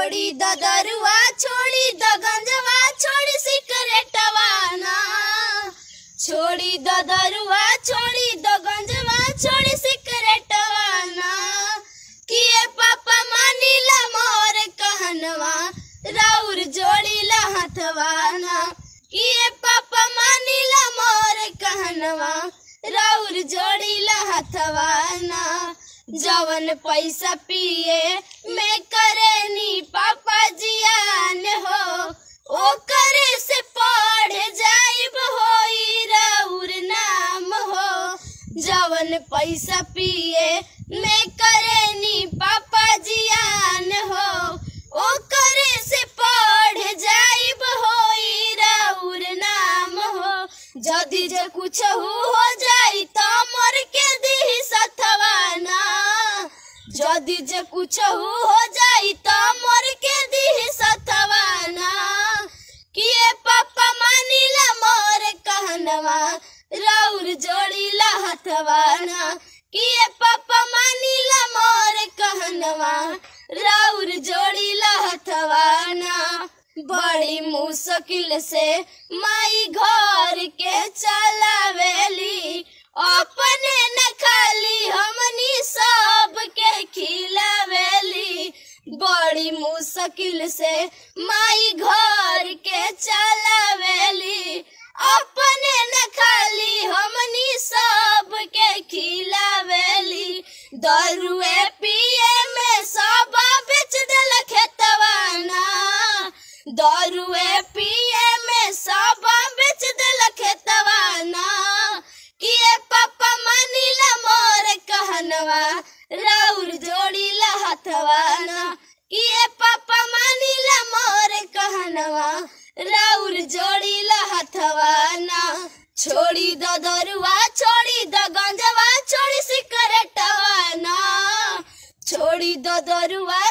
छोड़ी द दरुआ छोड़ी द गंजवा छोड़ी सिकरेटवा ना। छोड़ी द दरुआ छोड़ी द गंजवा छोड़ी सिकरेटवा ना। किए पापा मानीला मोर कहनवा राउर जोड़ीला हथवा ना। किए पापा मानीला मोर कहनवा राउर जोड़ीला हथवा ना। जवन पैसा पिए मैं करेनी पापा जियान हो, ओ करे से पढ़ जाइब होई राउर नाम हो। जवन पैसा पिए मैं करेनी पापा जियान हो, ओ करे से पढ़ जाइब होई राउर नाम हो। जदि जे कुछ हो जाई त मर के दी सथवा ना। जदि जे कुछ हो जाई त मर के दी सथवा ना। किए पापा मानीला मोर कहनवा राउर जोड़ीला हथवा ना। किए पापा मानीला मोर कहनवा राउर जोड़ीला हथवा ना। बड़ी मुश्किल से माई घर के चलावेली, अपने न खाली हमनी सब के खिलावेली। बड़ी मुश्किल से माई घर के चलावेली, अपने न खाली हमनी सब के खिलावेली। दरुए पिए में सब बेच देल खेतवा ना। दरुए पिए में सब बेच देल खेतवा ना। किए पापा मानीला मोर कहनवा राउर जोड़ीला हथवा ना। किए पापा मानीला मोर कहनवा राउर जोड़ीला हथवा ना। छोड़ी द दरुआ छोड़ी द गंजवा छोड़ी सिकरेटवा ना। छोड़ी द दरुआ